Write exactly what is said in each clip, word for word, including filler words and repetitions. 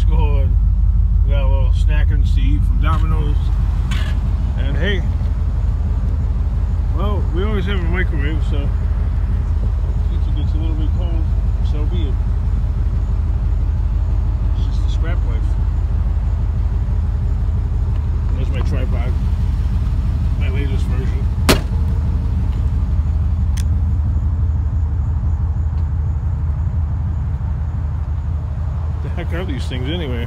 Costco and we got a little snackings to eat from Domino's. And hey, well, we always have a microwave, so since it gets a little bit cold, so be it. It's just the scrap life. There's my tripod, my latest version. What the heck are these things anyway?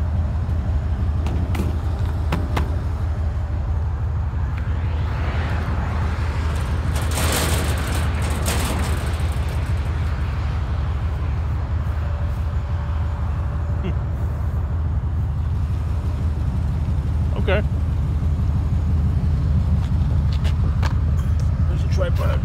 Okay. There's a tripod.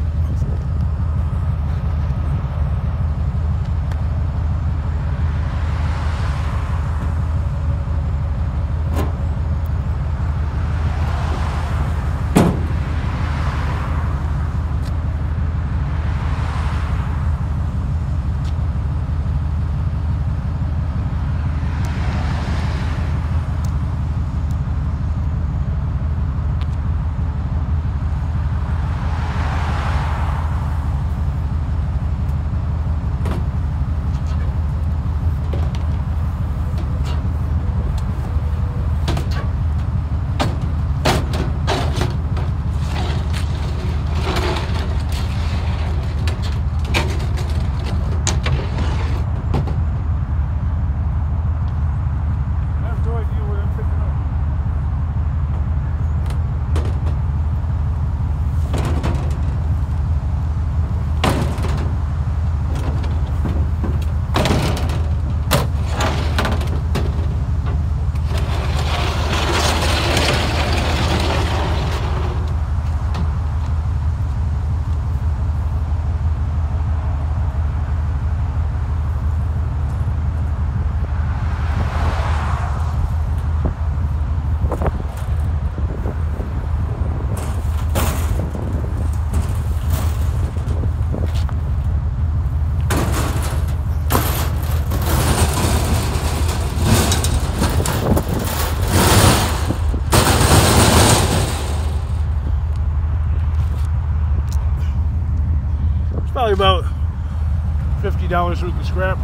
Probably about fifty dollars worth of scrap.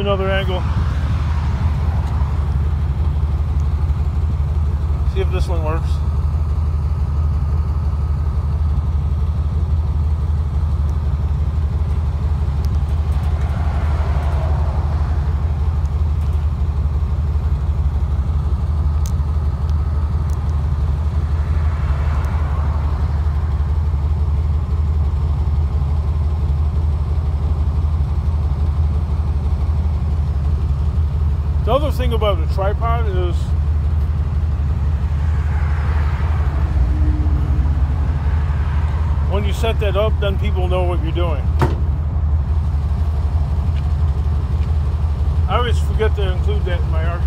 another angle. See if this one works. The other thing about a tripod is when you set that up, then people know what you're doing. I always forget to include that in my argument.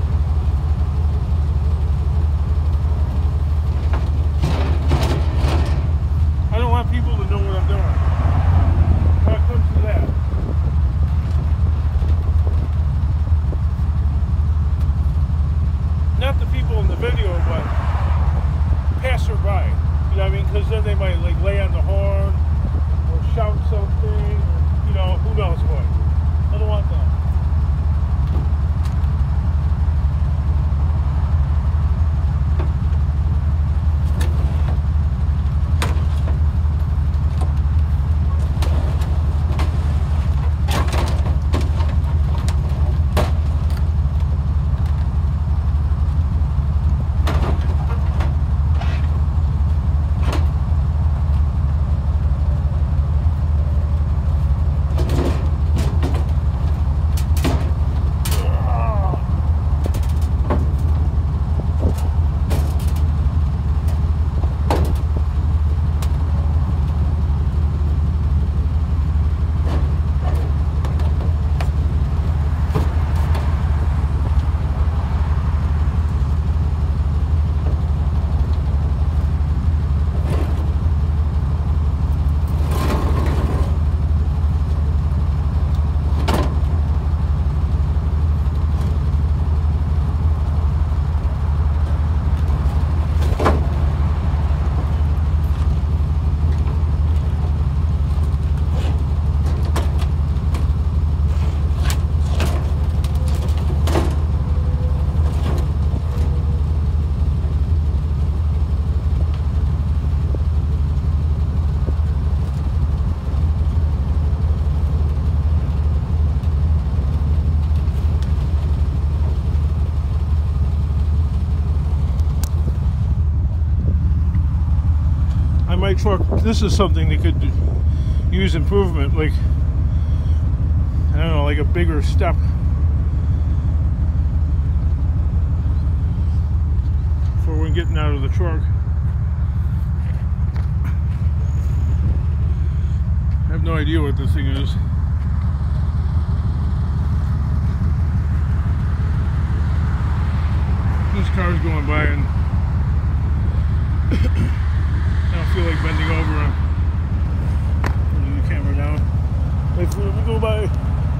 I don't want people to know what I'm doing. When it comes to that. Not the people in the video, but passerby. You know what I mean? Because then they might like lay on the horn or shout something, or, you know, who knows what. I don't want that. My truck, this is something that could use improvement, like, I don't know, like a bigger step. For when getting out of the truck. I have no idea what this thing is. This car's going by and I don't feel like bending over and putting the camera down. Wait for it to go by.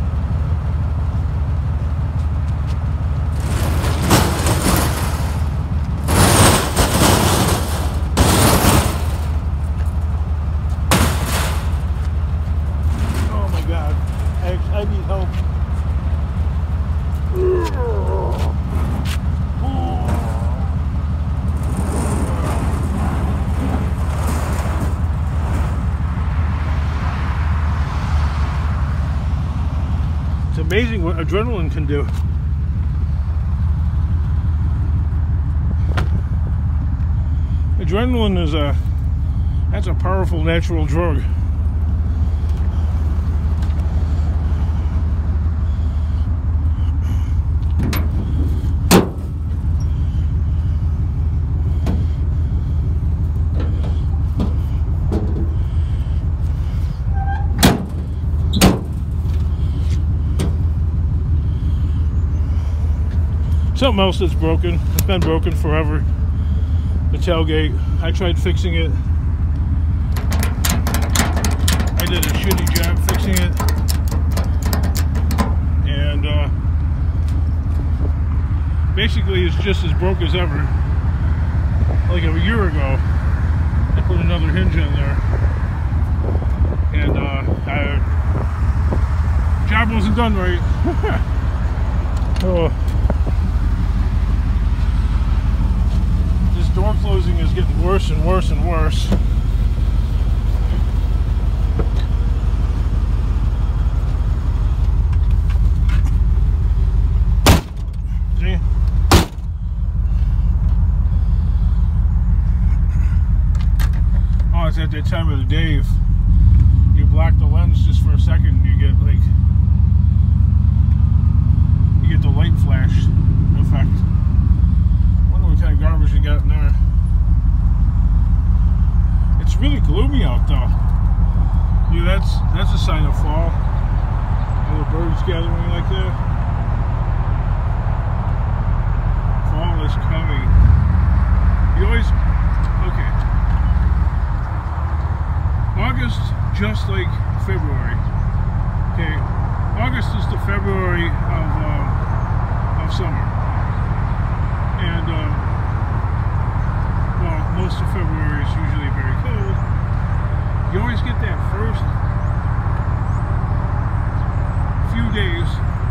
Oh my God, I, I need help. Amazing what adrenaline can do. Adrenaline is a that's a powerful natural drug. Something else that's broken. It's been broken forever. The tailgate. I tried fixing it. I did a shitty job fixing it. And uh, basically it's just as broke as ever. Like a year ago, I put another hinge in there. And uh, I, job wasn't done right. Oh. This door closing is getting worse and worse and worse. See? Oh, it's at that time of the day. If you block the lens just for a second, you get like you get the light flash effect. I wonder what kind of garbage you got in there. It's really gloomy out though. Yeah, that's that's a sign of fall. All the birds gathering like that. Fall is coming. You always okay. August, just like February. Okay, August is the February of uh, of summer, and um, well, most of February is usually very cold. You always get that first few days.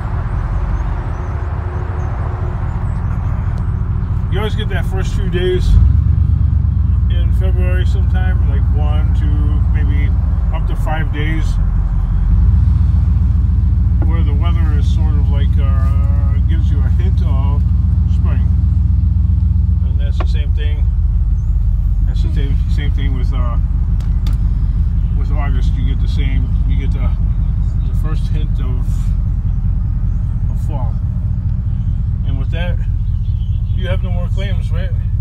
You always get that first few days in February sometime, like one, two, maybe up to five days, where the weather is sort of like uh, gives you a hint of spring, and that's the same thing. That's the same same thing with uh, with August. You get the same. You get the the first hint of of fall, and with that, you have no more claims, right?